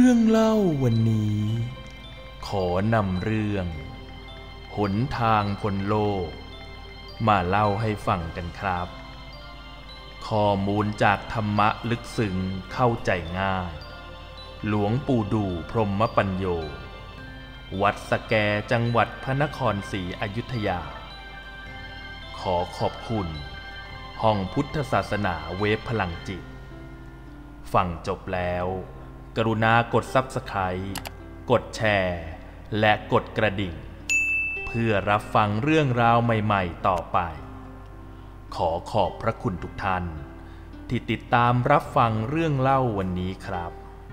รื่องเล่าวันนี้ขอนำเรื่องหนทางพ้นโลกมาเล่าให้ฟังกันครับข้อมูลจากธรรมะลึกซึ้งเข้าใจง่ายหลวงปู่ดูพรหมปัญโยวัดสแกจังหวัดพระนครศรีอยุธยาขอขอบคุณห้องพุทธศาสนาเวฟพลังจิตฟังจบแล้วกรุณากด Subscribe กดแชร์และกดกระดิ่งเพื่อรับฟังเรื่องราวใหม่ๆต่อไปขอขอบพระคุณทุกท่านที่ติดตามรับฟังเรื่องเล่าวันนี้ครับ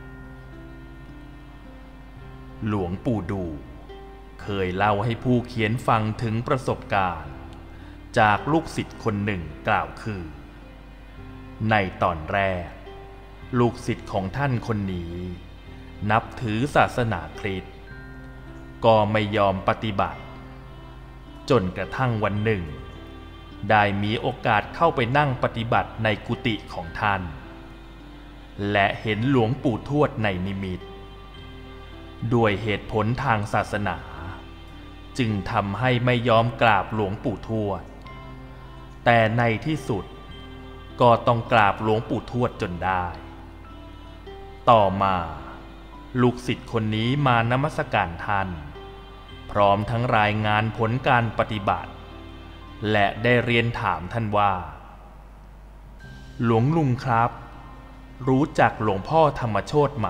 หลวงปู่ดูเคยเล่าให้ผู้เขียนฟังถึงประสบการณ์จากลูกศิษย์คนหนึ่งกล่าวคือในตอนแรกลูกศิษย์ของท่านคนนี้นับถือศาสนาคริสต์ก็ไม่ยอมปฏิบัติจนกระทั่งวันหนึ่งได้มีโอกาสเข้าไปนั่งปฏิบัติในกุฏิของท่านและเห็นหลวงปู่ทวดในนิมิตด้วยเหตุผลทางศาสนาจึงทำให้ไม่ยอมกราบหลวงปู่ทวดแต่ในที่สุดก็ต้องกราบหลวงปู่ทวดจนได้ต่อมาลูกศิษย์คนนี้มานมัสการท่านพร้อมทั้งรายงานผลการปฏิบัติและได้เรียนถามท่านว่าหลวงลุงครับรู้จักหลวงพ่อธรรมโชติไหม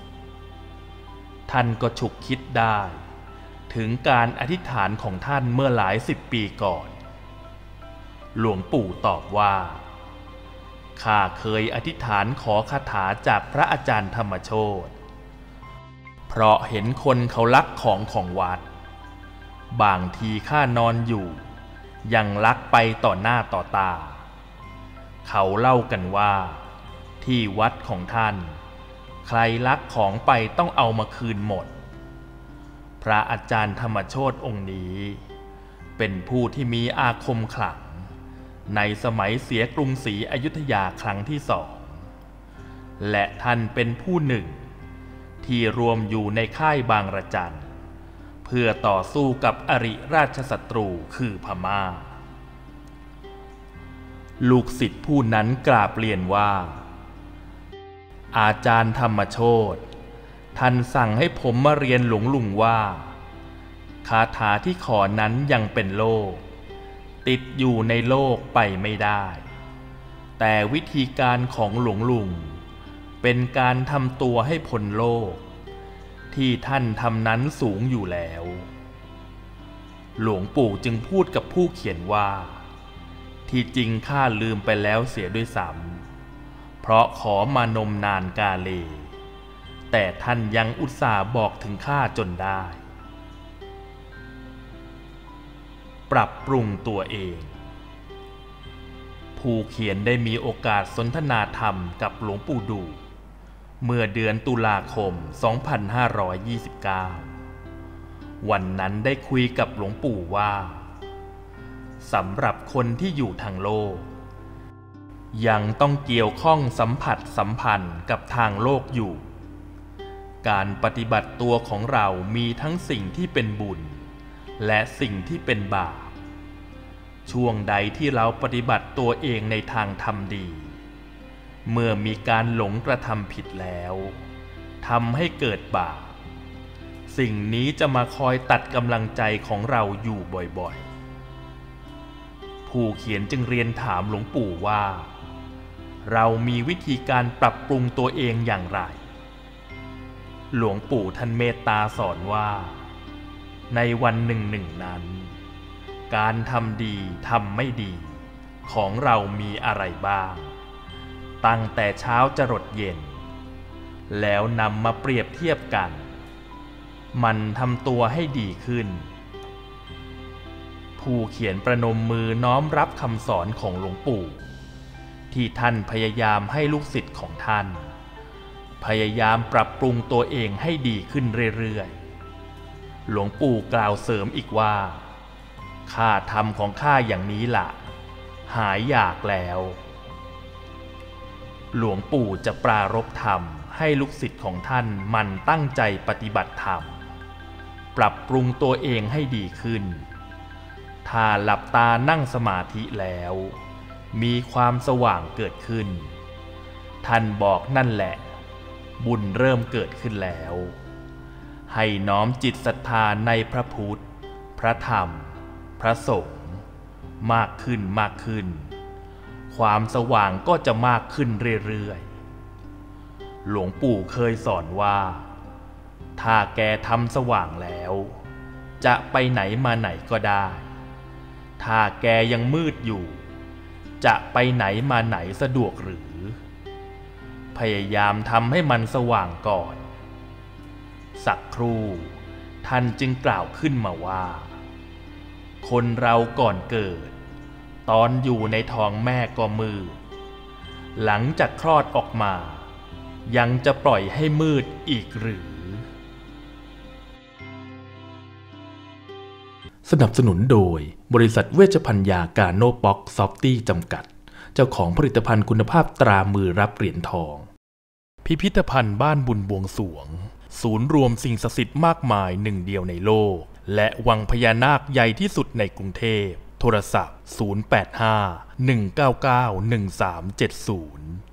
ท่านก็ฉุกคิดได้ถึงการอธิษฐานของท่านเมื่อหลาย10 ปีก่อนหลวงปู่ตอบว่าข้าเคยอธิษฐานขอคาถาจากพระอาจารย์ธรรมโชติเพราะเห็นคนเขาลักของวัดบางทีข้านอนอยู่ยังลักไปต่อหน้าต่อตาเขาเล่ากันว่าที่วัดของท่านใครลักของไปต้องเอามาคืนหมดพระอาจารย์ธรรมโชติองค์นี้เป็นผู้ที่มีอาคมขลังในสมัยเสียกรุงศรีอยุธยาครั้งที่2และท่านเป็นผู้หนึ่งที่รวมอยู่ในค่ายบางระจันเพื่อต่อสู้กับอริราชศัตรูคือพม่าลูกศิษย์ผู้นั้นกราบเรียนว่าอาจารย์ธรรมโชติท่านสั่งให้ผมมาเรียนหลวงลุงว่าคาถาที่ขอนั้นยังเป็นโลกติดอยู่ในโลกไปไม่ได้แต่วิธีการของหลวงลุงเป็นการทำตัวให้พ้นโลกที่ท่านทำนั้นสูงอยู่แล้วหลวงปู่จึงพูดกับผู้เขียนว่าที่จริงข้าลืมไปแล้วเสียด้วยซ้ำเพราะขอมานมนานกาเลแต่ท่านยังอุตส่าห์บอกถึงข้าจนได้ปรับปรุงตัวเองผู้เขียนได้มีโอกาสสนทนาธรรมกับหลวงปู่ดูเมื่อเดือนตุลาคม 2529 วันนั้นได้คุยกับหลวงปู่ว่าสำหรับคนที่อยู่ทางโลกยังต้องเกี่ยวข้องสัมผัสสัมพันธ์กับทางโลกอยู่การปฏิบัติตัวของเรามีทั้งสิ่งที่เป็นบุญและสิ่งที่เป็นบาปช่วงใดที่เราปฏิบัติตัวเองในทางทำดีเมื่อมีการหลงกระทำผิดแล้วทำให้เกิดบาปสิ่งนี้จะมาคอยตัดกำลังใจของเราอยู่บ่อยๆผู้เขียนจึงเรียนถามหลวงปู่ว่าเรามีวิธีการปรับปรุงตัวเองอย่างไรหลวงปู่ท่านเมตตาสอนว่าในวันหนึ่งนั้นการทำดีทำไม่ดีของเรามีอะไรบ้างตั้งแต่เช้าจรดเย็นแล้วนำมาเปรียบเทียบกันมันทำตัวให้ดีขึ้นผู้เขียนประนมมือน้อมรับคำสอนของหลวงปู่ที่ท่านพยายามให้ลูกศิษย์ของท่านพยายามปรับปรุงตัวเองให้ดีขึ้นเรื่อยๆหลวงปู่กล่าวเสริมอีกว่าข้าทำของข้าอย่างนี้ล่ะหายอยากแล้วหลวงปู่จะปรารภธรรมให้ลูกศิษย์ของท่านมันตั้งใจปฏิบัติธรรมปรับปรุงตัวเองให้ดีขึ้นถ้าหลับตานั่งสมาธิแล้วมีความสว่างเกิดขึ้นท่านบอกนั่นแหละบุญเริ่มเกิดขึ้นแล้วให้น้อมจิตศรัทธาในพระพุทธพระธรรมพระสงฆ์มากขึ้นมากขึ้นความสว่างก็จะมากขึ้นเรื่อยๆหลวงปู่เคยสอนว่าถ้าแกทำสว่างแล้วจะไปไหนมาไหนก็ได้ถ้าแกยังมืดอยู่จะไปไหนมาไหนสะดวกหรือพยายามทำให้มันสว่างก่อนสักครู่ท่านจึงกล่าวขึ้นมาว่าคนเราก่อนเกิดตอนอยู่ในท้องแม่ก็มืดหลังจากคลอดออกมายังจะปล่อยให้มืดอีกหรือสนับสนุนโดยบริษัทเวชภัณฑ์ยากาโนป๊อกซอฟตี้จำกัดเจ้าของผลิตภัณฑ์คุณภาพตรามือรับเหรียญทองพิพิธภัณฑ์บ้านบุญบวงสรวงศูนย์รวมสิ่งศักดิ์สิทธิ์มากมายหนึ่งเดียวในโลกและวังพญานาคใหญ่ที่สุดในกรุงเทพโทรศัพท์085 199 1370